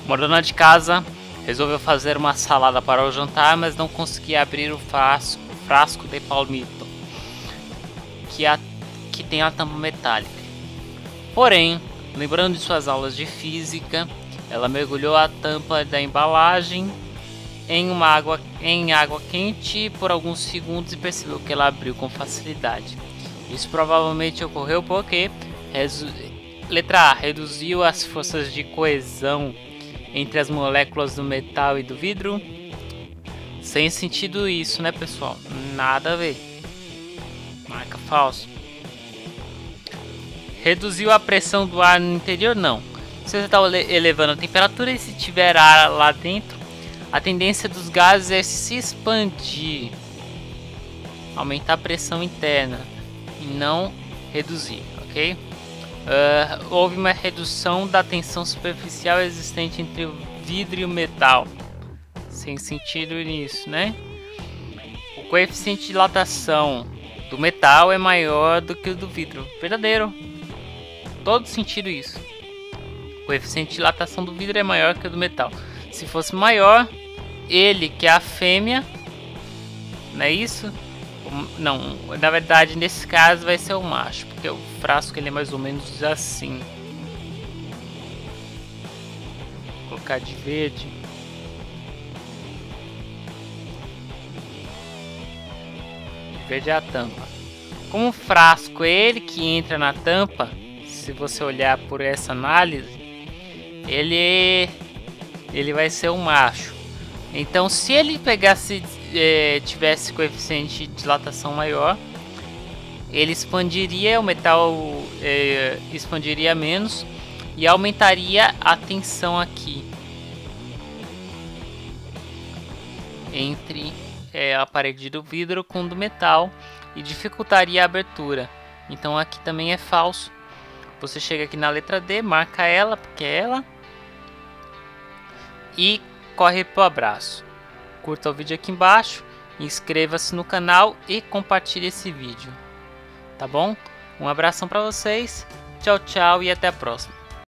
Uma dona de casa resolveu fazer uma salada para o jantar, mas não conseguia abrir o frasco de palmito, que tem a tampa metálica. Porém, lembrando de suas aulas de física, ela mergulhou a tampa da embalagem em água quente por alguns segundos e percebeu que ela abriu com facilidade. Isso provavelmente ocorreu porque letra A, reduziu as forças de coesão entre as moléculas do metal e do vidro. Sem sentido isso, né, pessoal? Nada a ver. Marca falso. Reduziu a pressão do ar no interior? Não. Se você está elevando a temperatura e se tiver ar lá dentro, a tendência dos gases é se expandir, aumentar a pressão interna e não reduzir, ok? Houve uma redução da tensão superficial existente entre o vidro e o metal. Sem sentido nisso, né? O coeficiente de dilatação do metal é maior do que o do vidro. Verdadeiro. Todo sentido isso. O coeficiente de dilatação do vidro é maior que o do metal. Se fosse maior, ele, que é a fêmea, não é isso? Não, na verdade nesse caso vai ser o macho, porque o frasco ele é mais ou menos assim. Vou colocar de verde. De verde é a tampa. Como o frasco é ele que entra na tampa, se você olhar por essa análise, ele vai ser um macho. Então, se ele tivesse coeficiente de dilatação maior, ele expandiria, o metal expandiria menos e aumentaria a tensão aqui entre a parede do vidro com do metal e dificultaria a abertura. Então aqui também é falso. Você chega aqui na letra D, marca ela, porque é ela, e corre pro abraço. Curta o vídeo aqui embaixo, inscreva-se no canal e compartilhe esse vídeo, tá bom? Um abração para vocês, tchau, tchau e até a próxima.